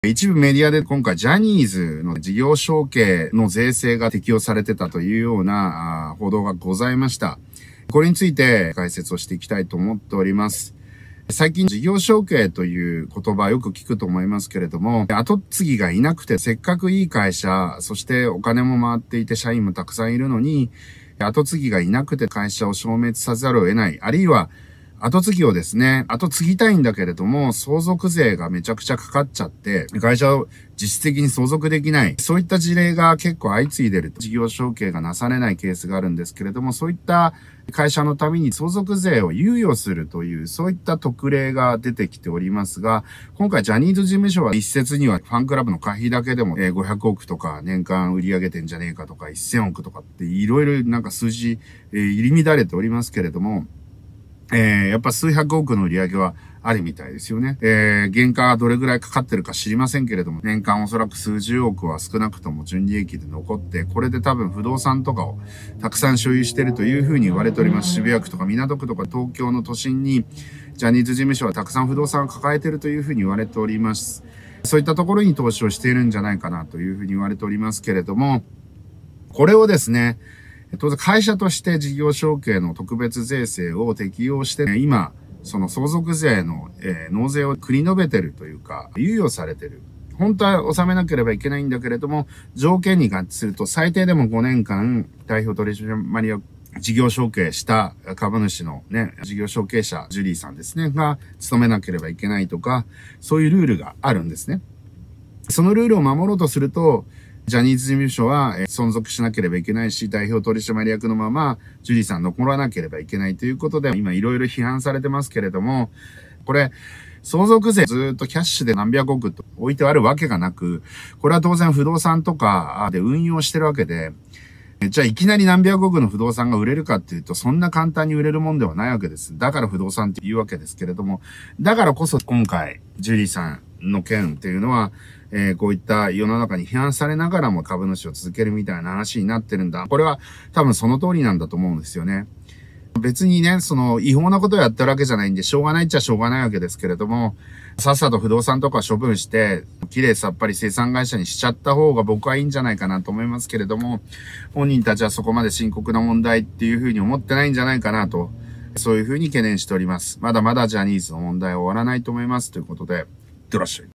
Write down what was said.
一部メディアで今回ジャニーズの事業承継の税制が適用されてたというような報道がございました。これについて解説をしていきたいと思っております。最近事業承継という言葉よく聞くと思いますけれども、後継ぎがいなくてせっかくいい会社、そしてお金も回っていて社員もたくさんいるのに、後継ぎがいなくて会社を消滅さざるを得ない、あるいは後継ぎをですね、後継ぎたいんだけれども、相続税がめちゃくちゃかかっちゃって、会社を実質的に相続できない。そういった事例が結構相次いでいる。事業承継がなされないケースがあるんですけれども、そういった会社のために相続税を猶予するという、そういった特例が出てきておりますが、今回ジャニーズ事務所は一説にはファンクラブの会費だけでも500億とか年間売り上げてんじゃねえかとか1000億とかっていろいろなんか数字入り乱れておりますけれども、やっぱ数百億の売り上げはあるみたいですよね。原価がどれぐらいかかってるか知りませんけれども、年間おそらく数十億は少なくとも純利益で残って、これで多分不動産とかをたくさん所有しているというふうに言われております。渋谷区とか港区とか東京の都心にジャニーズ事務所はたくさん不動産を抱えているというふうに言われております。そういったところに投資をしているんじゃないかなというふうに言われておりますけれども、これをですね、当然会社として事業承継の特別税制を適用して、今、その相続税の納税を繰り延べてるというか、猶予されてる。本当は納めなければいけないんだけれども、条件に合致すると最低でも5年間代表取締役事業承継した株主のね、事業承継者、ジュリーさんですね、が務めなければいけないとか、そういうルールがあるんですね。そのルールを守ろうとすると、ジャニーズ事務所は存続しなければいけないし、代表取締役のまま、ジュリーさん残らなければいけないということで、今いろいろ批判されてますけれども、これ、相続税ずっとキャッシュで何百億と置いてあるわけがなく、これは当然不動産とかで運用してるわけで、じゃあいきなり何百億の不動産が売れるかっていうと、そんな簡単に売れるもんではないわけです。だから不動産って言うわけですけれども、だからこそ今回、ジュリーさんの件っていうのは、こういった世の中に批判されながらも株主を続けるみたいな話になってるんだ。これは多分その通りなんだと思うんですよね。別にね、その違法なことをやってるわけじゃないんで、しょうがないっちゃしょうがないわけですけれども、さっさと不動産とか処分して、きれいさっぱり生産会社にしちゃった方が僕はいいんじゃないかなと思いますけれども、本人たちはそこまで深刻な問題っていうふうに思ってないんじゃないかなと、そういうふうに懸念しております。まだまだジャニーズの問題は終わらないと思いますということで、いってらっしゃい。